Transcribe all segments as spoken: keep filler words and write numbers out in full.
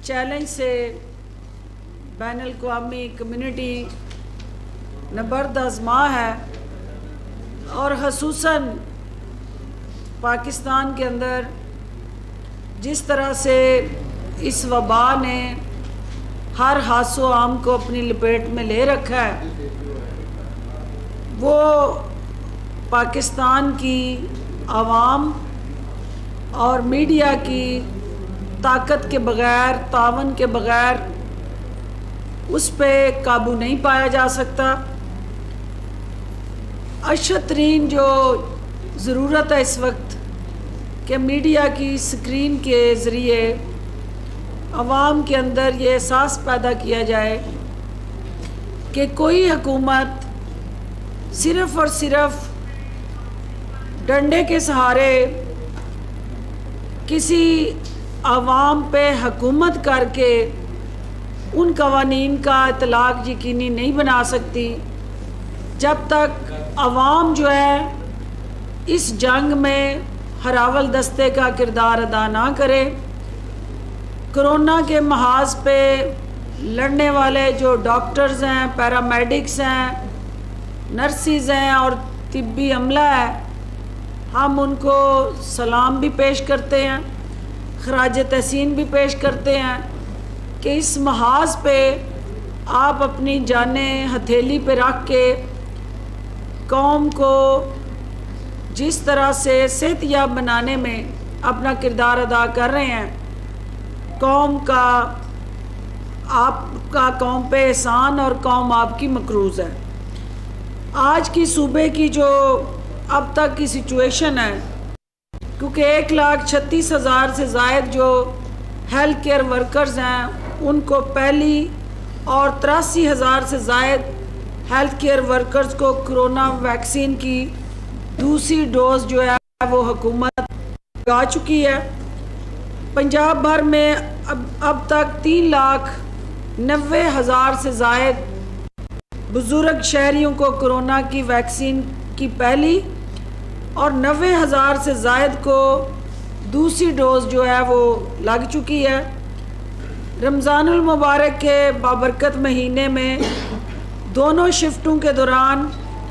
Challenge से बैनुल-अक़वामी community नबर्द आज़मा है और ख़ुसूसन पाकिस्तान के अंदर जिस तरह से इस वबा ने हर हासो आम को अपनी लपेट में ले रखा है, वो पाकिस्तान की आवाम और मीडिया की ताकत के बग़ैर, तावन के बग़ैर उस पर काबू नहीं पाया जा सकता। अशद तरीन जो ज़रूरत है इस वक्त कि मीडिया की स्क्रीन के ज़रिए आवाम के अंदर ये एहसास पैदा किया जाए कि कोई हुकूमत सिर्फ़ और सिर्फ डंडे के सहारे किसी आवाम पे हुकूमत करके उन कवानीन का इतलाक़ यकीनी नहीं बना सकती जब तक आवाम जो है इस जंग में हरावल दस्ते का किरदार अदा ना करे। कोरोना के महाज पे लड़ने वाले जो डॉक्टर्स हैं, पैरामेडिक्स हैं, नर्सिस हैं और तिब्बी अमला है, हम उनको सलाम भी पेश करते हैं, खराज तहसीन भी पेश करते हैं कि इस महाज पे आप अपनी जानें हथेली पे रख के कौम को जिस तरह से सेहतयाब बनाने में अपना किरदार अदा कर रहे हैं, कौम का आपका कौम पे एहसान और कौम आपकी मकरूज़ है। आज की सूबे की जो अब तक की सिचुएशन है, क्योंकि एक लाख छत्तीस हज़ार से ज़ायद जो हेल्थ केयर वर्कर्स हैं उनको पहली और तिरासी हज़ार से ज़ायद हेल्थ केयर वर्कर्स को कोरोना वैक्सीन की दूसरी डोज जो है वो हुकूमत लगा चुकी है। पंजाब भर में अब अब तक तीन लाख नब्बे हज़ार से ज़ायद बुज़ुर्ग शहरियों को कोरोना की वैक्सीन की पहली और नब्बे हज़ार से ज़ायद को दूसरी डोज जो है वो लग चुकी है। रमज़ानुल मुबारक के बाबरकत महीने में दोनों शिफ्टों के दौरान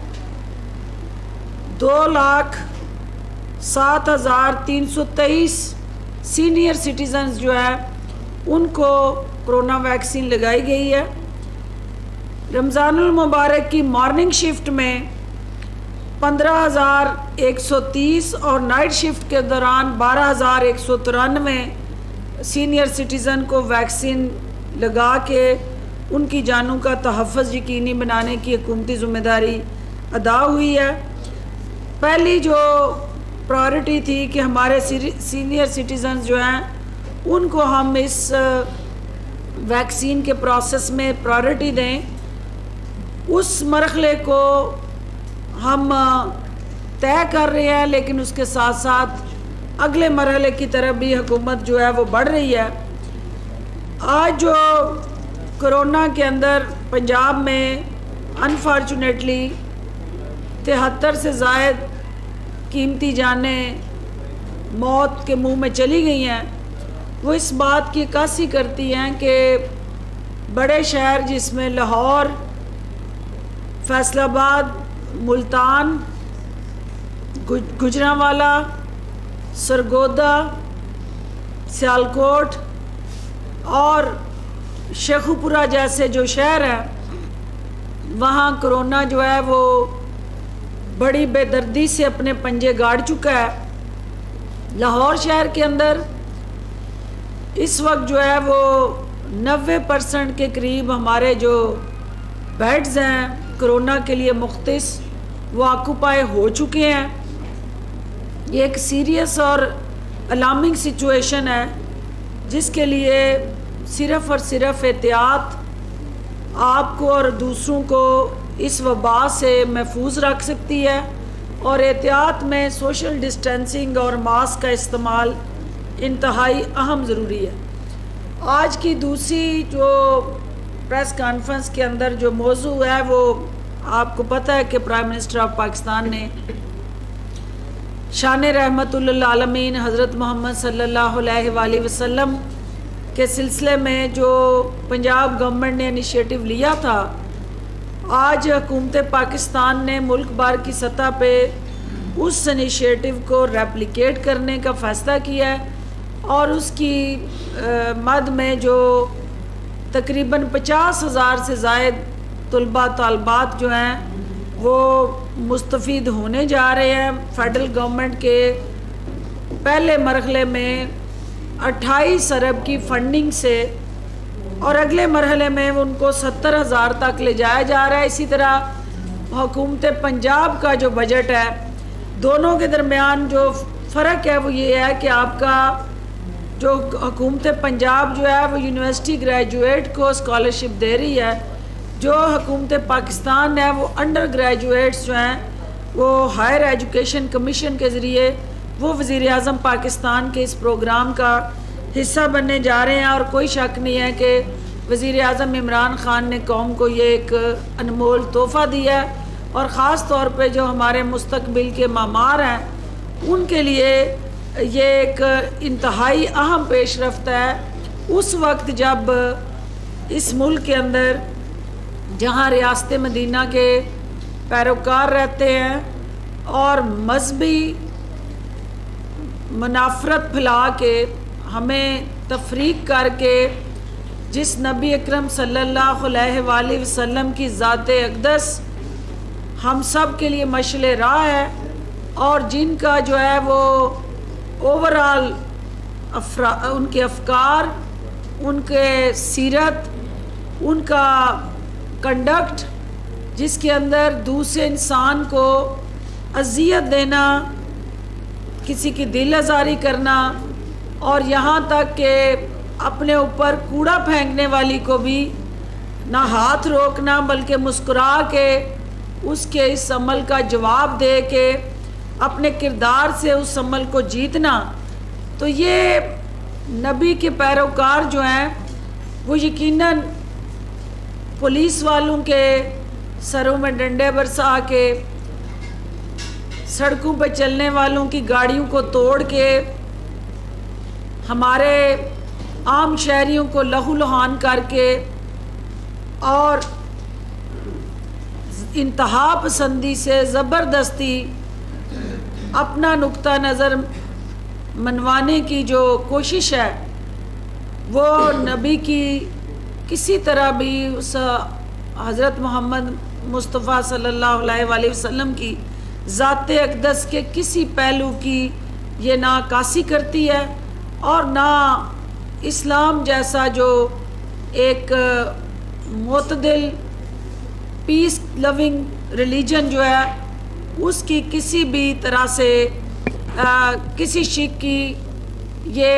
दो लाख सात हज़ार तीन सौ तेईस सीनियर सिटीज़न्स जो है उनको कोरोना वैक्सीन लगाई गई है। रमज़ानुल मुबारक की मॉर्निंग शिफ्ट में पंद्रह हज़ार एक सौ तीस और नाइट शिफ्ट के दौरान बारह हज़ार एक सौ तिरानवे सीनियर सिटीज़न को वैक्सीन लगा के उनकी जानों का तहफ़्फ़ुज़ यकीनी बनाने की हुकूमती ज़िम्मेदारी अदा हुई है। पहली जो प्रायोरिटी थी कि हमारे सीनियर सिटीज़न्स जो हैं उनको हम इस वैक्सीन के प्रोसेस में प्रायोरिटी दें, उस मरहले को हम तय कर रहे हैं, लेकिन उसके साथ साथ अगले मरहले की तरफ भी हुकूमत जो है वो बढ़ रही है। आज जो कोरोना के अंदर पंजाब में अनफॉर्चुनेटली तिहत्तर से ज़ायद कीमती जानें मौत के मुंह में चली गई हैं, वो इस बात की अक्कासी करती हैं कि बड़े शहर जिसमें लाहौर, फैसलाबाद, मुल्तान, गुजरांवाला, सरगोदा, सियालकोट और शेखुपुरा जैसे जो शहर हैं, वहाँ कोरोना जो है वो बड़ी बेदर्दी से अपने पंजे गाड़ चुका है। लाहौर शहर के अंदर इस वक्त जो है वो नब्बे परसेंट के करीब हमारे जो बेड्स हैं कोरोना के लिए मुख्तस वो ऑक्यूपाई हो चुके हैं। ये एक सीरियस और अलार्मिंग सिचुएशन है जिसके लिए सिर्फ़ और सिर्फ एहतियात आपको और दूसरों को इस वबा से महफूज रख सकती है, और एहतियात में सोशल डिस्टेंसिंग और मास्क का इस्तेमाल इंतहाई अहम ज़रूरी है। आज की दूसरी जो प्रेस कॉन्फ्रेंस के अंदर जो मौजू है वो आपको पता है कि प्राइम मिनिस्टर ऑफ पाकिस्तान ने शान रहमतुल्लिल आलमीन हज़रत मोहम्मद सल्लल्लाहु अलैहि वसल्लम के सिलसिले में जो पंजाब गवर्नमेंट ने इनिशिएटिव लिया था, आज हुकूमत पाकिस्तान ने मुल्क भर की सतह पे उस इनिशिएटिव को रेप्लिकेट करने का फ़ैसला किया है और उसकी मद में जो तकरीबन पचास हज़ार से ज़ायद तलबा तालबात जो हैं वो मुस्तफ़ीद होने जा रहे हैं। फेडरल गवर्नमेंट के पहले मरहले में अट्ठाईस अरब की फंडिंग से और अगले मरहले में उनको सत्तर हज़ार तक ले जाया जा रहा है। इसी तरह हुकूमत पंजाब का जो बजट है, दोनों के दरमियान जो फ़र्क है वो ये है कि आपका जो हुकूमत पंजाब जो है वो यूनिवर्सिटी ग्रेजुएट को स्कॉलरशिप दे रही है, जो हुकूमत पाकिस्तान है वो अंडर ग्रेजुएट्स जो हैं वो हायर एजुकेशन कमीशन के ज़रिए वो वज़ीर आज़म पाकिस्तान के इस प्रोग्राम का हिस्सा बनने जा रहे हैं। और कोई शक नहीं है कि वज़ीर आज़म इमरान ख़ान ने कौम को ये एक अनमोल तोहफ़ा दिया है और ख़ास तौर पे जो हमारे मुस्तकबिल के मामार हैं उनके लिए ये एक इंतहाई अहम पेशरफ्त है। उस वक्त जब इस मुल्क के अंदर जहाँ रियासत मदीना के पैरोकार रहते हैं और मजहबी मुनाफरत फैला के हमें तफरीक करके जिस नबी अकरम सल्लल्लाहु अलैहि वसल्लम की ज़ात अक़दस हम सब के लिए मशले राह है और जिनका जो है वो ओवरऑल अफरा उनके अफकार, उनके सीरत, उनका कंडक्ट जिसके अंदर दूसरे इंसान को अजियत देना, किसी की दिल आज़ारी करना और यहाँ तक कि अपने ऊपर कूड़ा फेंकने वाली को भी ना हाथ रोकना बल्कि मुस्कुरा के उसके इस अमल का जवाब दे के अपने किरदार से उस अमल को जीतना। तो ये नबी के पैरोकार जो हैं वो यकीनन पुलिस वालों के सरों में डंडे बरसा के, सड़कों पर चलने वालों की गाड़ियों को तोड़ के हमारे आम शहरियों को लहू लुहान करके और इंतहा पसंदी से ज़बरदस्ती अपना नुक्ता नज़र मनवाने की जो कोशिश है वो नबी की किसी तरह भी उस हज़रत मोहम्मद मुस्तफ़ा सल्लल्लाहु अलैहि वसल्लम की ज़ात अक़दस के किसी पहलू की ये ना कासी करती है और ना इस्लाम जैसा जो एक मुतदिल पीस लविंग रिलीजन जो है उसकी किसी भी तरह से आ, किसी शिक की ये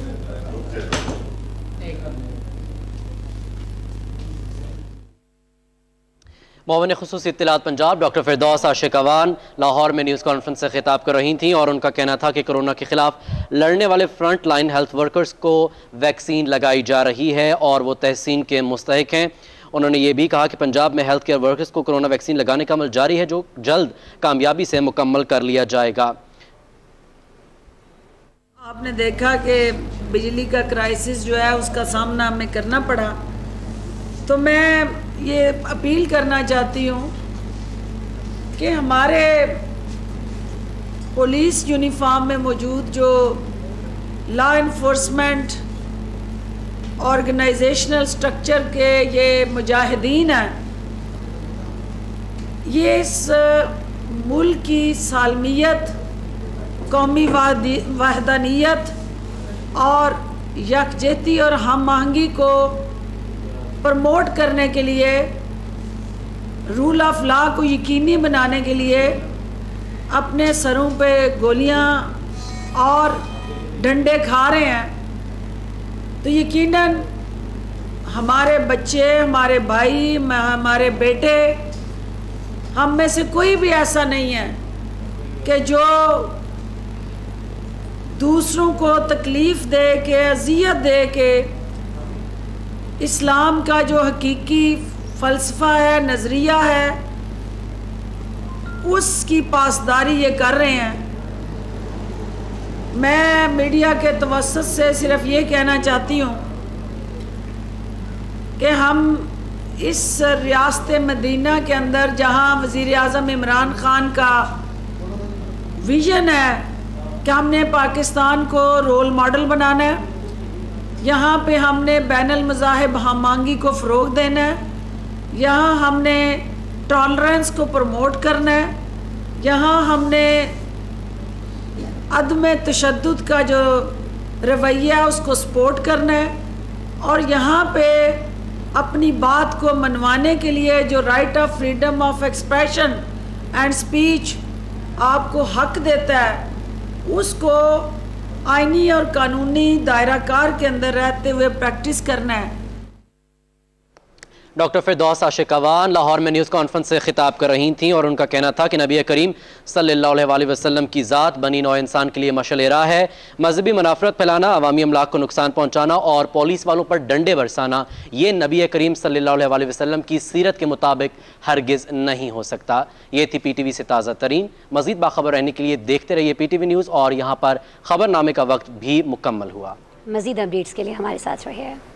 मोमिन खुसूसी इत्तलात पंजाब डॉक्टर फिरदौस आशिक अवान लाहौर में न्यूज़ कॉन्फ्रेंस से खिताब कर रही थीं और उनका कहना था कि कोरोना के खिलाफ लड़ने वाले फ्रंट लाइन हेल्थ वर्कर्स को वैक्सीन लगाई जा रही है और वो तहसीन के मुस्तहिक हैं। उन्होंने ये भी कहा कि पंजाब में हेल्थ केयर वर्कर्स को कोरोना वैक्सीन लगाने का अमल जारी है जो जल्द कामयाबी से मुकम्मल कर लिया जाएगा। आपने देखा कि बिजली का क्राइसिस जो है उसका सामना हमें करना पड़ा, तो मैं ये अपील करना चाहती हूँ कि हमारे पुलिस यूनिफॉर्म में मौजूद जो लॉ इन्फोर्समेंट ऑर्गेनाइजेशनल स्ट्रक्चर के ये मुजाहिदीन हैं, ये इस मुल्क की सालमियत, कौमी वहदानियत और यकजहती और हम आहंगी को प्रमोट करने के लिए, रूल ऑफ लॉ को यकीनी बनाने के लिए अपने सरों पे गोलियां और डंडे खा रहे हैं। तो यकीनन हमारे बच्चे, हमारे भाई, हमारे बेटे, हम में से कोई भी ऐसा नहीं है कि जो दूसरों को तकलीफ़ दे के, अजियत दे के इस्लाम का जो हकीकी फ़लसफ़ा है, नज़रिया है, उसकी पासदारी ये कर रहे हैं। मैं मीडिया के तवस्सुत से सिर्फ ये कहना चाहती हूँ कि हम इस रियासत मदीना के अंदर जहाँ वज़ीर आज़म इमरान ख़ान का विज़न है कि हमने पाकिस्तान को रोल मॉडल बनाना है, यहाँ पे हमने बैनुल मज़ाहिब हमआहंगी को फ़रोग़ देना है, यहाँ हमने टॉलरेंस को प्रमोट करना है, यहाँ हमने अदम तशद्दुद का जो रवैया है उसको सपोर्ट करना है, और यहाँ पे अपनी बात को मनवाने के लिए जो right of freedom of expression and speech आपको हक देता है उसको आईनी और कानूनी दायरा कार के अंदर रहते हुए प्रैक्टिस करना है। डॉक्टर फिरदौस आशिक अवान लाहौर में न्यूज़ कॉन्फ्रेंस से खिताब कर रही थीं और उनका कहना था कि नबी करीम सल्लल्लाहु अलैहि वसल्लम की ज़ात बनी नौ इंसान के लिए मशअल राह है। मजहबी मुनाफरत फैलाना, अवामी अमलाक को नुकसान पहुँचाना और पुलिस वालों पर डंडे बरसाना ये नबी करीम सल्लल्लाहु अलैहि वसल्लम की सीरत के मुताबिक हरगिज़ नहीं हो सकता। ये थी पी टी वी से ताज़ा तरीन। मज़ीद बाखबर रहने के लिए देखते रहिए पी टी वी न्यूज़, और यहाँ पर खबरनामे का वक्त भी मुकम्मल हुआ। मज़ीद अपडेट्स के लिए हमारे साथ रहिए।